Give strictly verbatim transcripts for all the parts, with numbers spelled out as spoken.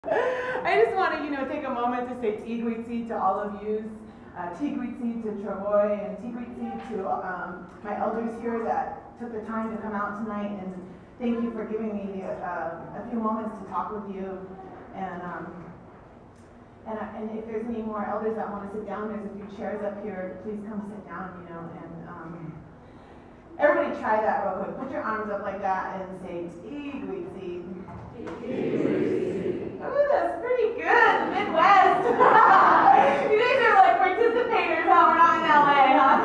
I just want to, you know, take a moment to say Tigwitzi to all of you, uh, Tigwitzi to Travoy, and Tigwitzi to um, my elders here that took the time to come out tonight, and thank you for giving me uh, a few moments to talk with you. And um, and, uh, and if there's any more elders that want to sit down, there's a few chairs up here. Please come sit down, you know. And um, everybody try that real quick. Put your arms up like that and say Tigwitzi. Oh, that's pretty good. Midwest. You guys are like participators, huh? We're not in L A, huh?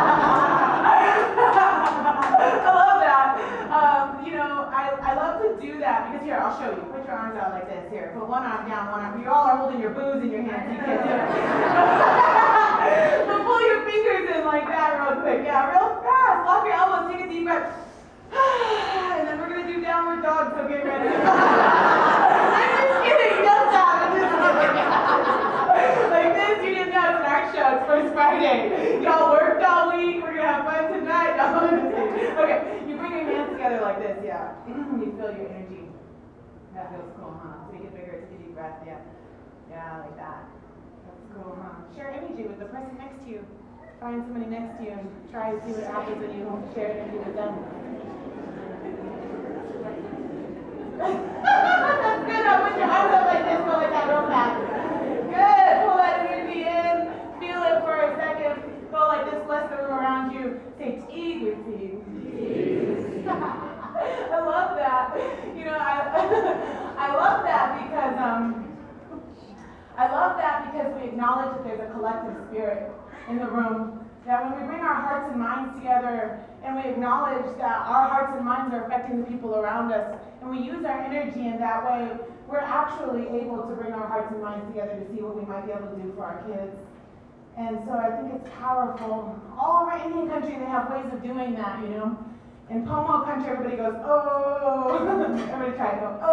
I love that. Um, you know, I, I love to do that because here, I'll show you. Put your arms out like this. Here, put one arm down, one arm. You all are holding your booze in your hands. You can't do it. But pull your fingers in like that real quick. Yeah, real fast. Lock your elbows. Take a deep breath. And then we're going to do downward dog, so get ready. I'm just kidding. Don't stop. I'm just kidding. Like this, you didn't know it's an art show. It's First Friday. Y'all worked all week. We're going to have fun tonight. Okay, you bring your hands together like this, yeah. You feel your energy. That feels cool, huh? Make it bigger. Take a deep breath, yeah. Yeah, like that. That's cool, huh? Share energy with the person next to you. Find somebody next to you and try to see what happens when you share energy with them. That's good. Now put your arms up like this, go like that real fast. Good. Pull that energy in. Feel it for a second. Go like this. Bless the room around you. Say tea with you. I love that. You know, I I love that because um I love that because we acknowledge that there's a collective spirit in the room. That when we bring our hearts and minds together and we acknowledge that our hearts and minds are affecting the people around us, and we use our energy in that way, we're actually able to bring our hearts and minds together to see what we might be able to do for our kids. And so I think it's powerful. All over Indian country, they have ways of doing that, you know. In Pomo country, everybody goes, oh. Everybody try to go,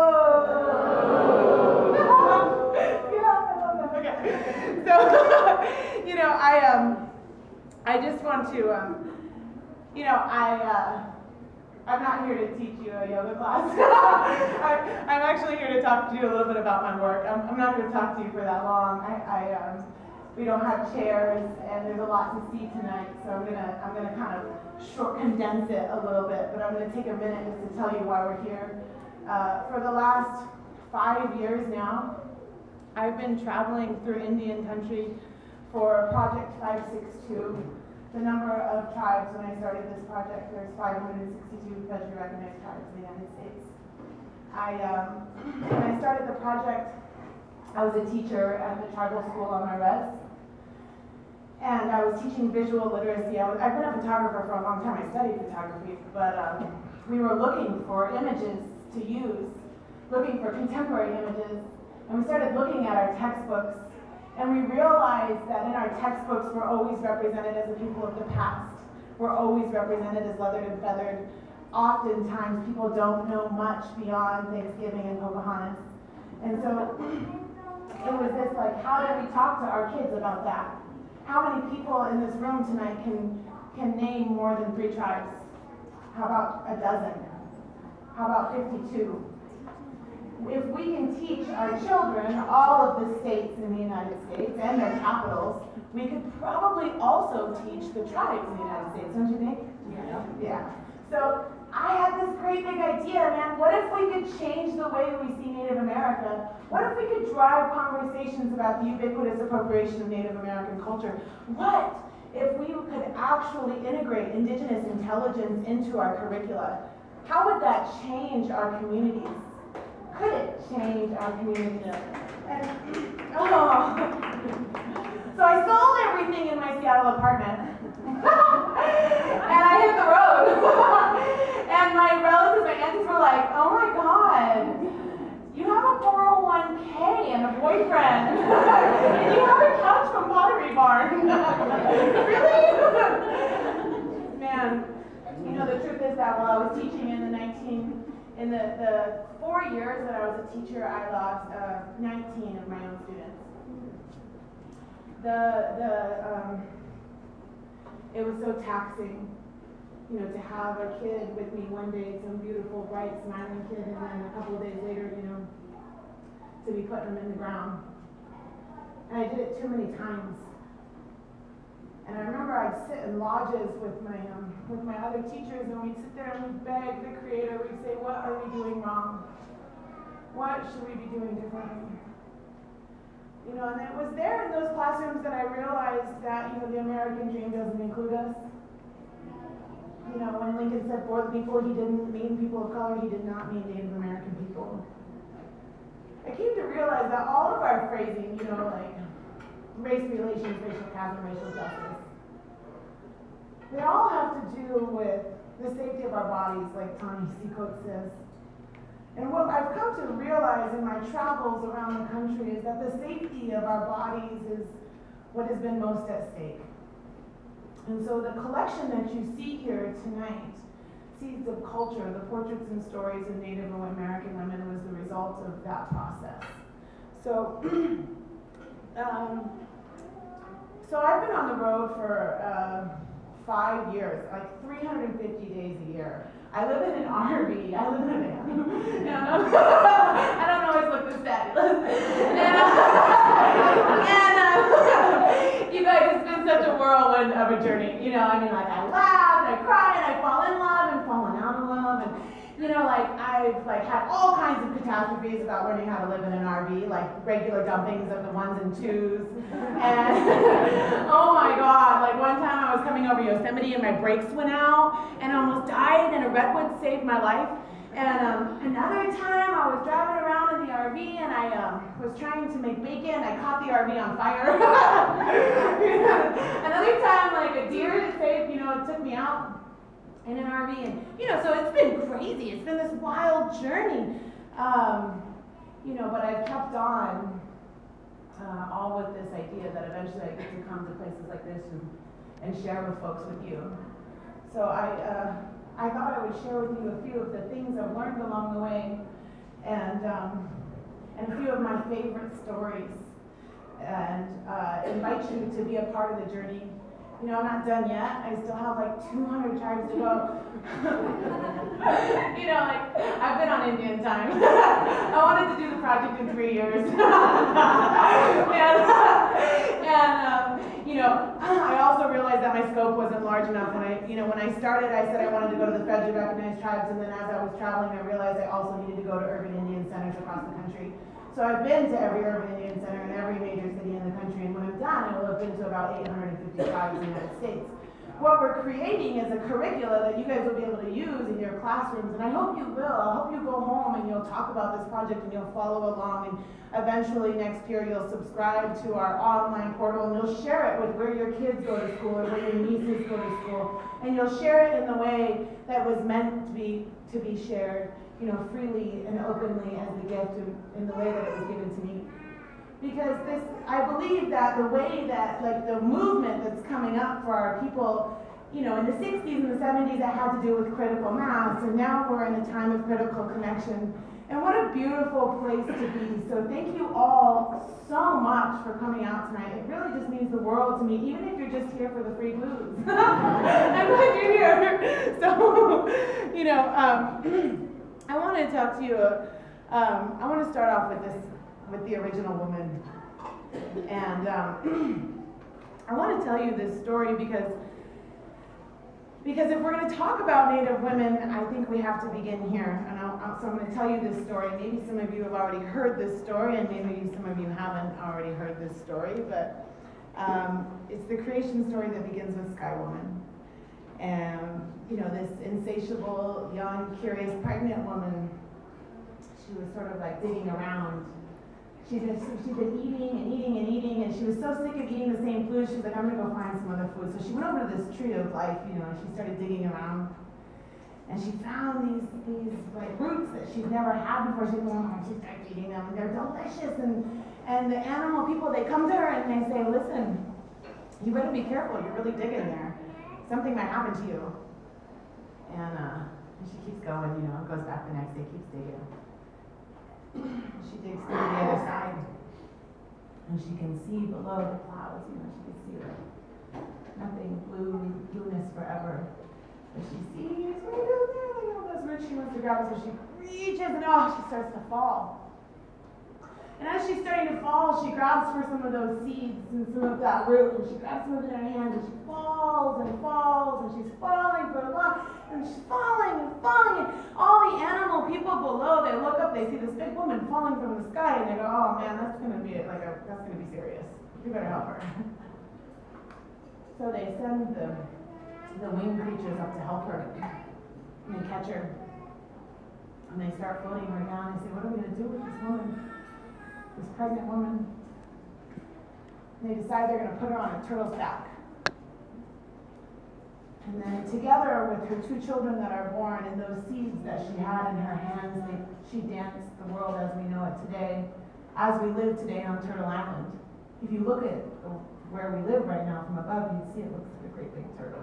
oh. Yeah, I love that. Okay. So, you know, I um. I just want to, um, you know, I, uh, I'm not here to teach you a yoga class. I, I'm actually here to talk to you a little bit about my work. I'm, I'm not going to talk to you for that long. I, I, um, we don't have chairs, and there's a lot to see tonight, so I'm gonna, I'm gonna kind of short condense it a little bit. But I'm going to take a minute just to tell you why we're here. Uh, for the last five years now, I've been traveling through Indian country for Project five six two. The number of tribes, when I started this project, there's five hundred sixty-two federally recognized tribes in the United States. I, um, when I started the project, I was a teacher at the tribal school on my res. And I was teaching visual literacy. I was, I've been a photographer for a long time. I studied photography, but um, we were looking for images to use, looking for contemporary images. And we started looking at our textbooks. And we realized that in our textbooks, we're always represented as the people of the past. We're always represented as leathered and feathered. Oftentimes, people don't know much beyond Thanksgiving and Pocahontas. And so it was this like, how do we talk to our kids about that? How many people in this room tonight can, can name more than three tribes? How about a dozen? How about fifty-two? If we can teach our children all of the states in the United States and their capitals, we could probably also teach the tribes in the United States, don't you think? Yeah. Yeah. So I had this great big idea, man. What if we could change the way we see Native America? What if we could drive conversations about the ubiquitous appropriation of Native American culture? What if we could actually integrate indigenous intelligence into our curricula? How would that change our communities? Could it change our community? And, oh. So I sold everything in my Seattle apartment. And I hit the road. And my relatives, my aunties were like, oh my God, you have a four oh one K and a boyfriend. And you have a couch from Pottery Barn. Really? Man, you know, the truth is that while I was teaching in the nineteen In the, the four years that I was a teacher, I lost uh, nineteen of my own students. The, the, um, it was so taxing, you know, to have a kid with me one day, some beautiful, bright, smiling kid, and then a couple of days later, you know, to be putting them in the ground. And I did it too many times. And I remember I'd sit in lodges with my um, with my other teachers, and we'd sit there and we'd beg the Creator. We'd say, what are we doing wrong? What should we be doing differently? You know, and it was there in those classrooms that I realized that, you know, the American dream doesn't include us. You know, when Lincoln said for the people, he didn't mean people of color, he did not mean Native American people. I came to realize that all of our phrasing, you know, like race relations, racial chasm, racial justice, they all have to do with the safety of our bodies, like Tani Seacoat says. And what I've come to realize in my travels around the country is that the safety of our bodies is what has been most at stake. And so the collection that you see here tonight, Seeds of Culture, the portraits and stories of Native American women, was the result of that process. So, um, so I've been on the road for uh, five years, like three hundred fifty days a year. I live in an R V. I live in a van. No, no. I don't always look this fabulous. And, uh, and uh, you guys, it's been such a whirlwind of a journey. You know, I mean, like I laugh and I cry and I fall in love and fallen out of love, and you know, like I've like had all kinds of catastrophes about learning how to live in an R V, like regular dumpings of the ones and twos. And oh my God, like one time I was coming over Yosemite and my brakes went out and I almost died, and a redwood saved my life. And um, another time I was driving around in the R V and I um, was trying to make bacon. I caught the R V on fire. Another time, like a deer saved, you know, it took me out in an R V, and you know, so it's been crazy. It's been this wild journey, um, you know. But I've kept on, uh, all with this idea that eventually I get to come to places like this and, and share with folks with you. So I, uh, I thought I would share with you a few of the things I've learned along the way, and um, and a few of my favorite stories, and uh, invite you to be a part of the journey. You know, I'm not done yet. I still have like two hundred tribes to go. You know, like, I've been on Indian time. I wanted to do the project in three years. and, and um, you know, I also realized that my scope wasn't large enough. When I, you know, when I started, I said I wanted to go to the federally recognized tribes, and then as I was traveling, I realized I also needed to go to urban Indian centers across the country. So I've been to every urban Indian center in every major city in the country, and when I'm done, I will have been to about eight hundred fifty tribes in the United States. What we're creating is a curricula that you guys will be able to use in your classrooms, and I hope you will. I hope you go home and you'll talk about this project and you'll follow along, and eventually next year you'll subscribe to our online portal and you'll share it with where your kids go to school or where your nieces go to school, and you'll share it in the way that was meant to be, to be shared, you know, freely and openly as a gift, in the way that it was given to me. Because this, I believe that the way that, like, the movement that's coming up for our people, you know, in the sixties and the seventies, that had to do with critical mass, and now we're in a time of critical connection. And what a beautiful place to be. So thank you all so much for coming out tonight. It really just means the world to me, even if you're just here for the free booze. I'm glad you're here. So, you know, um, I want to talk to you, um, I want to start off with this, with the original woman. And um, I want to tell you this story because, because if we're going to talk about Native women, I think we have to begin here. And I'll, I'll, so I'm going to tell you this story. Maybe some of you have already heard this story, and maybe some of you haven't already heard this story, but um, it's the creation story that begins with Sky Woman. And, you know, this insatiable, young, curious, pregnant woman, she was sort of like digging around. She'd been, she'd been eating and eating and eating, and she was so sick of eating the same food, she's like, I'm gonna go find some other food. So she went over to this tree of life, you know, and she started digging around. And she found these, these like roots that she'd never had before. She went home and she started eating them, and they're delicious. And, and the animal people, they come to her and they say, listen, you better be careful, you're really digging there. Something might happen to you. And, uh, and she keeps going, you know, goes back the next day, keeps digging. She digs to the other side, and she can see below the clouds, you know, she can see like nothing, blue, blueness forever. But she sees way down there, like all those roots she wants to grab, so she reaches, and oh, she starts to fall. And as she's starting to fall, she grabs for some of those seeds and some of that root, and she grabs some of it in her hand, and she falls and falls, and she's falling for a long, and she's falling and falling, and all the animal people below, they look up, they see this big woman falling from the sky, and they go, oh man, that's gonna be like a, that's gonna be serious. You better help her. So they send the, the winged creatures up to help her, and they catch her, and they start floating her down, and say, what are we gonna do with this woman? This pregnant woman. And they decide they're going to put her on a turtle's back. And then together with her two children that are born and those seeds that she had in her hands, they, she danced the world as we know it today, as we live today on Turtle Island. If you look at the, where we live right now from above, you'd see it looks like a great big turtle.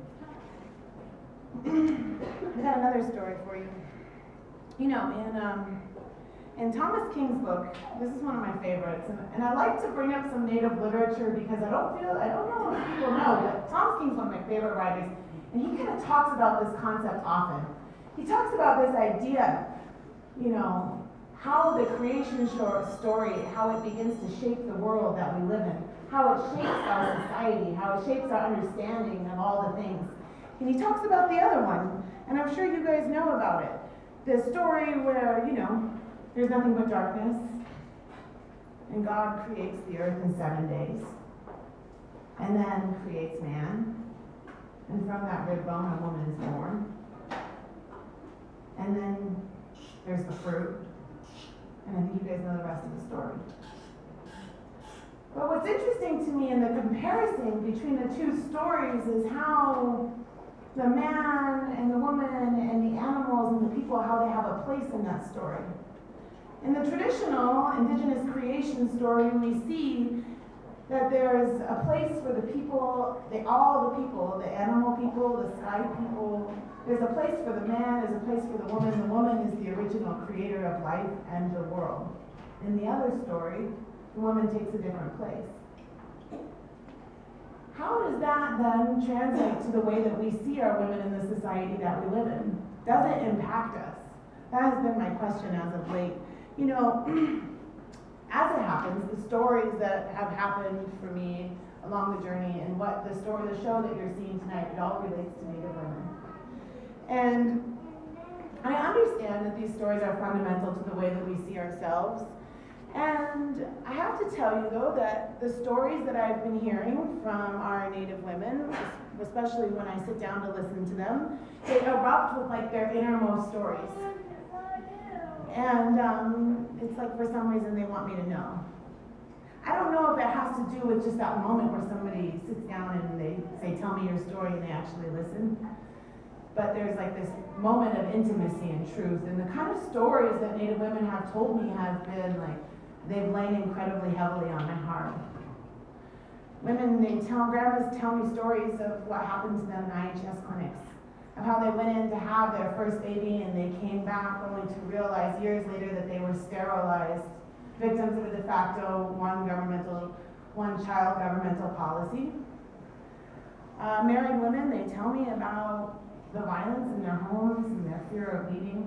I got another story for you. You know, in um, In Thomas King's book, this is one of my favorites, and, and I like to bring up some Native literature because I don't feel, I don't know if people know, but Thomas King's one of my favorite writers, and he kind of talks about this concept often. He talks about this idea, you know, how the creation story, how it begins to shape the world that we live in, how it shapes our society, how it shapes our understanding of all the things. And he talks about the other one, and I'm sure you guys know about it. The story where, you know, there's nothing but darkness, and God creates the earth in seven days, and then creates man, and from that rib bone a woman is born, and then there's the fruit, and I think you guys know the rest of the story. But what's interesting to me in the comparison between the two stories is how the man and the woman and the animals and the people, how they have a place in that story. In the traditional indigenous creation story, we see that there's a place for the people, the, all the people, the animal people, the sky people. There's a place for the man, there's a place for the woman. The woman is the original creator of life and the world. In the other story, the woman takes a different place. How does that then translate to the way that we see our women in the society that we live in? Does it impact us? That has been my question as of late. You know, as it happens, the stories that have happened for me along the journey and what the story, the show that you're seeing tonight, it all relates to Native women. And I understand that these stories are fundamental to the way that we see ourselves. And I have to tell you, though, that the stories that I've been hearing from our Native women, especially when I sit down to listen to them, they erupt with like their innermost stories. And um, it's like for some reason they want me to know. I don't know if it has to do with just that moment where somebody sits down and they say, tell me your story, and they actually listen. But there's like this moment of intimacy and truth. And the kind of stories that Native women have told me have been like, they've lain incredibly heavily on my heart. Women, they tell, grandmas tell me stories of what happened to them in I H S clinics, of how they went in to have their first baby and they came back only to realize years later that they were sterilized, victims of a de facto one governmental, one child governmental policy. Uh, married women, they tell me about the violence in their homes and their fear of leaving.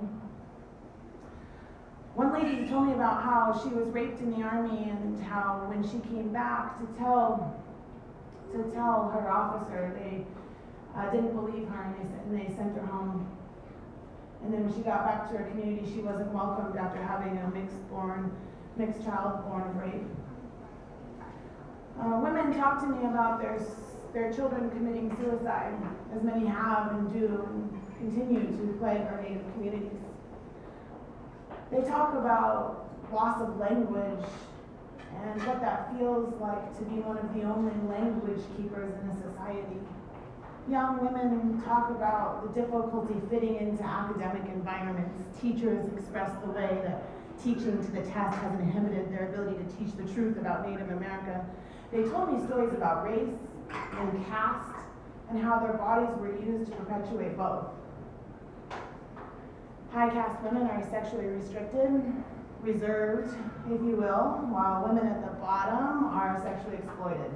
One lady told me about how she was raped in the army and how when she came back to tell, to tell her officer, they Uh, didn't believe her, and they, and they sent her home. And then when she got back to her community, she wasn't welcomed after having a mixed born, mixed child born of rape. Uh, women talk to me about their their children committing suicide, as many have and do and continue to plague our Native communities. They talk about loss of language and what that feels like to be one of the only language keepers in a society. Young women talk about the difficulty fitting into academic environments. Teachers express the way that teaching to the test has inhibited their ability to teach the truth about Native America. They told me stories about race and caste and how their bodies were used to perpetuate both. High caste women are sexually restricted, reserved, if you will, while women at the bottom are sexually exploited.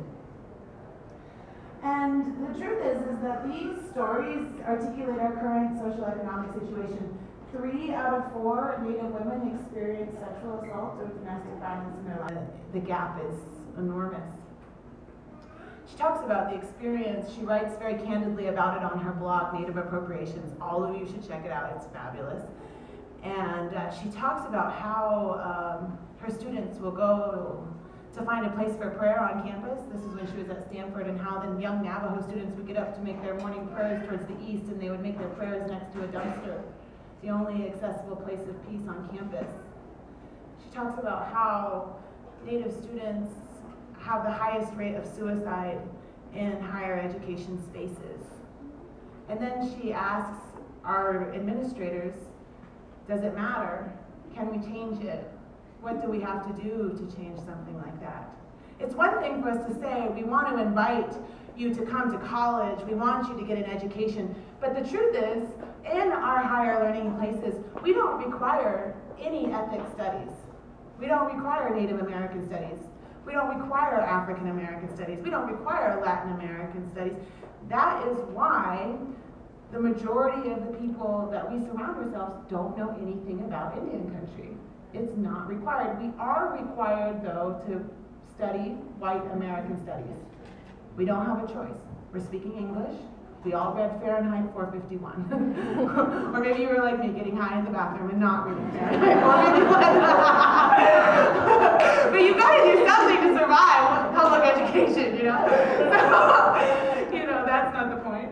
And the truth is, is that these stories articulate our current social economic situation. three out of four Native women experience sexual assault or domestic violence in their life. The gap is enormous. She talks about the experience. She writes very candidly about it on her blog, Native Appropriations. All of you should check it out. It's fabulous. And uh, she talks about how um, her students will go to find a place for prayer on campus. This is when she was at Stanford, and how the young Navajo students would get up to make their morning prayers towards the east, and they would make their prayers next to a dumpster, the only accessible place of peace on campus. She talks about how Native students have the highest rate of suicide in higher education spaces. And then she asks our administrators, does it matter? Can we change it? What do we have to do to change something like that? It's one thing for us to say, we want to invite you to come to college, we want you to get an education, but the truth is, in our higher learning places, we don't require any ethnic studies. We don't require Native American studies. We don't require African American studies. We don't require Latin American studies. That is why the majority of the people that we surround ourselves don't know anything about Indian country. It's not required. We are required, though, to study white American studies. We don't have a choice. We're speaking English. We all read Fahrenheit four fifty-one. Or maybe you were like me, getting high in the bathroom and not reading Fahrenheit four fifty-one. But you've got to do something to survive public education, you know? So, you know, that's not the point.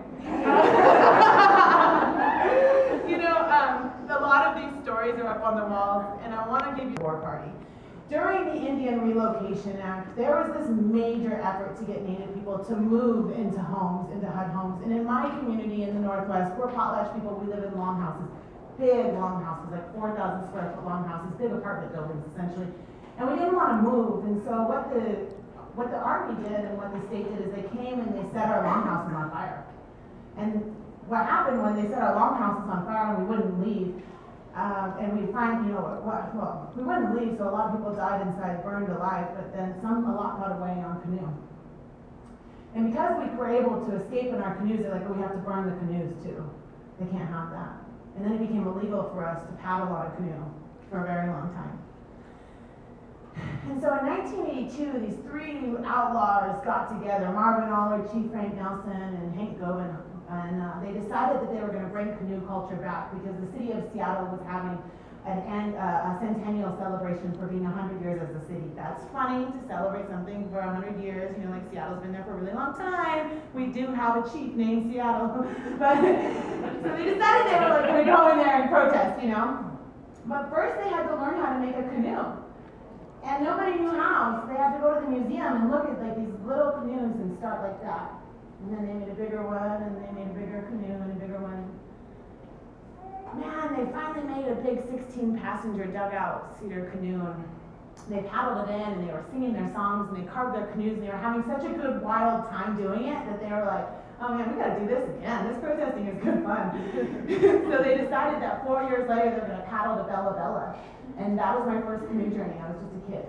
You know, um, a lot of these stories are up on the walls, and I want to give you a war party. During the Indian Relocation Act, there was this major effort to get Native people to move into homes, into H U D homes. And in my community in the Northwest, we're potlatch people, we live in longhouses, big longhouses, like four thousand square foot longhouses, big apartment buildings essentially. And we didn't want to move, and so what the, what the Army did and what the state did is they came and they set our longhouses on fire. And what happened when they set our longhouses on fire and we wouldn't leave, Um, and we find, you know, well, well, we wouldn't leave, so a lot of people died inside, burned alive, but then some, a lot got away on canoe. And because we were able to escape in our canoes, they're like, oh, we have to burn the canoes too. They can't have that. And then it became illegal for us to paddle on a canoe for a very long time. And so in nineteen eighty-two, these three outlaws got together, Marvin Allard, Chief Frank Nelson, and Hank Govan. And uh, they decided that they were going to bring canoe culture back because the city of Seattle was having an end, uh, a centennial celebration for being one hundred years as a city. That's funny to celebrate something for one hundred years. You know, like Seattle's been there for a really long time. We do have a chief named Seattle. But so they decided they were like going to go in there and protest, you know. But first they had to learn how to make a canoe. And nobody knew how, so they had to go to the museum and look at like these little canoes and start like that. And then they made a bigger one, and they made a bigger canoe, and a bigger one. Man, they finally made a big sixteen passenger dugout cedar canoe, and they paddled it in, and they were singing their songs, and they carved their canoes, and they were having such a good, wild time doing it that they were like, oh man, we gotta do this again. This protesting is good fun. So they decided that four years later they were gonna paddle to Bella Bella. And that was my first canoe journey. I was just a kid.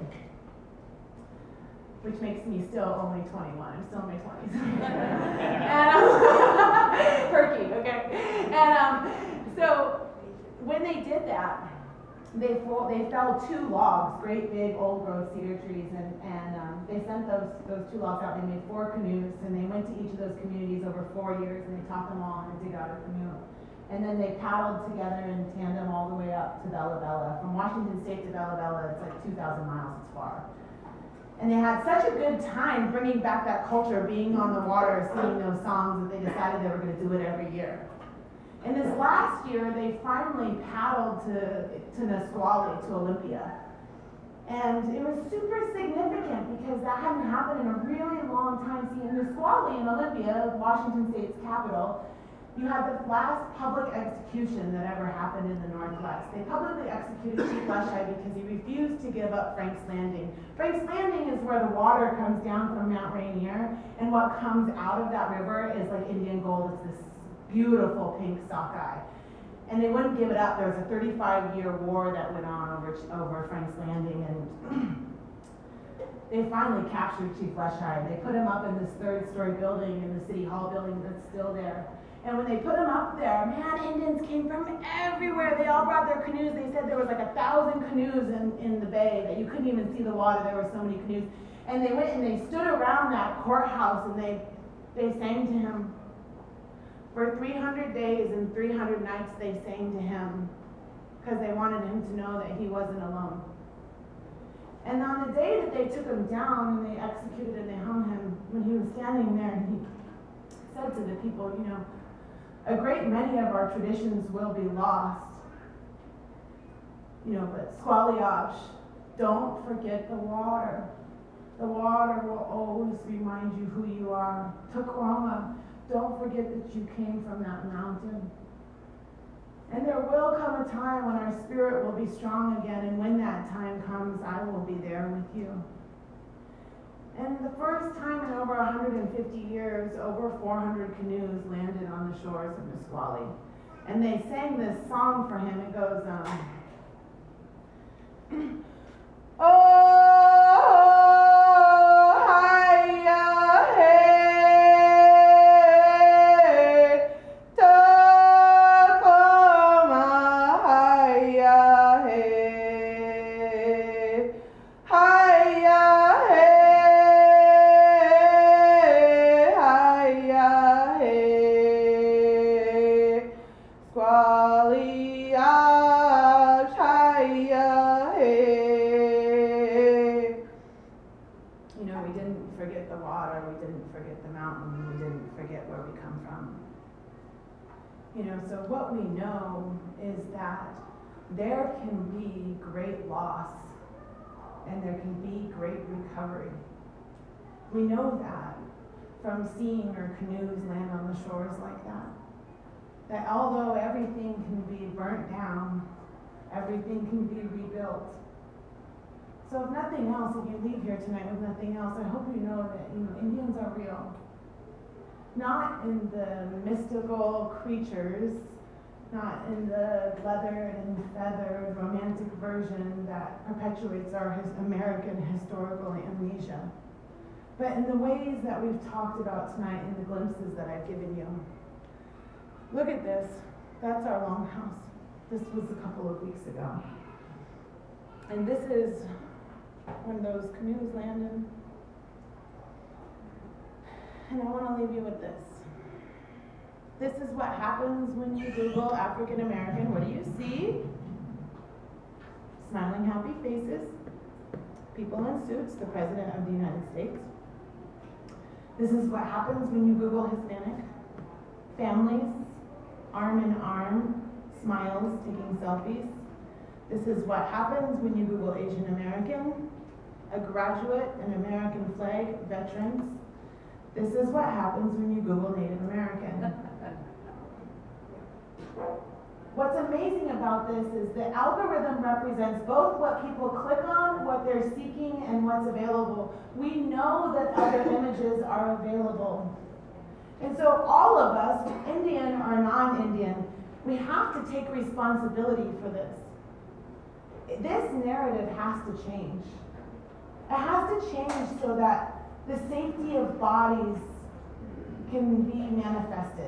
Which makes me still only twenty-one. I'm still in my twenties. And um, perky, okay. And um, so when they did that, they they felled two logs, great big old growth cedar trees, and and um, they sent those those two logs out. They made four canoes, and they went to each of those communities over four years, and they taught them all how to dig out a canoe. And then they paddled together in tandem all the way up to Bella Bella. From Washington State to Bella Bella, it's like two thousand miles, it's far. And they had such a good time bringing back that culture, being on the water, singing those songs, that they decided they were going to do it every year. And this last year, they finally paddled to, to Nisqually, to Olympia. And it was super significant because that hadn't happened in a really long time. See, in Nisqually, in Olympia, Washington State's capital, you had the last public execution that ever happened in the Northwest. They publicly executed Chief Leschi because he refused to give up Frank's Landing. Frank's Landing is where the water comes down from Mount Rainier, and what comes out of that river is like Indian gold. It's this beautiful pink sockeye. And they wouldn't give it up. There was a thirty-five year war that went on over, over Frank's Landing, and they finally captured Chief Leschi. They put him up in this third story building in the City Hall building that's still there. And when they put him up there, man, Indians came from everywhere. They all brought their canoes. They said there was like a thousand canoes in, in the bay, that you couldn't even see the water. There were so many canoes. And they went and they stood around that courthouse and they, they sang to him. For three hundred days and three hundred nights they sang to him because they wanted him to know that he wasn't alone. And on the day that they took him down and they executed and they hung him, when he was standing there, he said to the people, you know, a great many of our traditions will be lost. You know, but Squaliash, don't forget the water. The water will always remind you who you are. Tukwama, don't forget that you came from that mountain. And there will come a time when our spirit will be strong again, and when that time comes, I will be there with you. And the first time in over one hundred fifty years, over four hundred canoes landed on the shores of Nisqually. And they sang this song for him. It goes, um, oh, hi-ya, hey, Tacoma, hi-ya, hey, hi-ya, hey, hi-ya, hey, Squaliash, hi-ya, hey. You know, we didn't forget the water, we didn't forget the mountain, we didn't forget where we come from. You know, so what we know is that there can be great loss and there can be great recovery. We know that from seeing our canoes land on the shores like that. That although everything can be burnt down, everything can be rebuilt. So if nothing else, if you leave here tonight with nothing else, I hope you know that, you know, Indians are real. Not in the mystical creatures, not in the leathered and feathered romantic version that perpetuates our his American historical amnesia, but in the ways that we've talked about tonight, in the glimpses that I've given you. Look at this. That's our longhouse. This was a couple of weeks ago. And this is when those canoes landed. And I want to leave you with this. This is what happens when you Google African American. What do you see? Smiling, happy faces, people in suits, the President of the United States. This is what happens when you Google Hispanic. Families, arm in arm, smiles, taking selfies. This is what happens when you Google Asian American, a graduate, an American flag, veterans. This is what happens when you Google Native American. What's amazing about this is the algorithm represents both what people click on, what they're seeking, and what's available. We know that other images are available. And so all of us, Indian or non-Indian, we have to take responsibility for this. This narrative has to change. It has to change so that the safety of bodies can be manifested.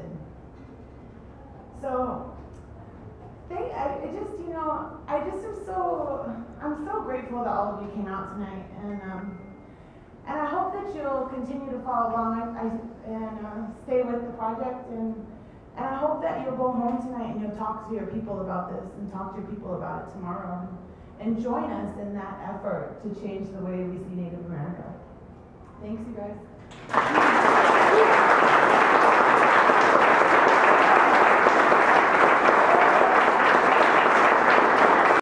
So, they, I, I just, you know, I just am so, I'm so grateful that all of you came out tonight, and um, and I hope that you'll continue to follow along I, I, and uh, stay with the project, and and I hope that you'll go home tonight and you'll talk to your people about this, and talk to your people about it tomorrow, and join us in that effort to change the way we see Native America. Thanks, you guys.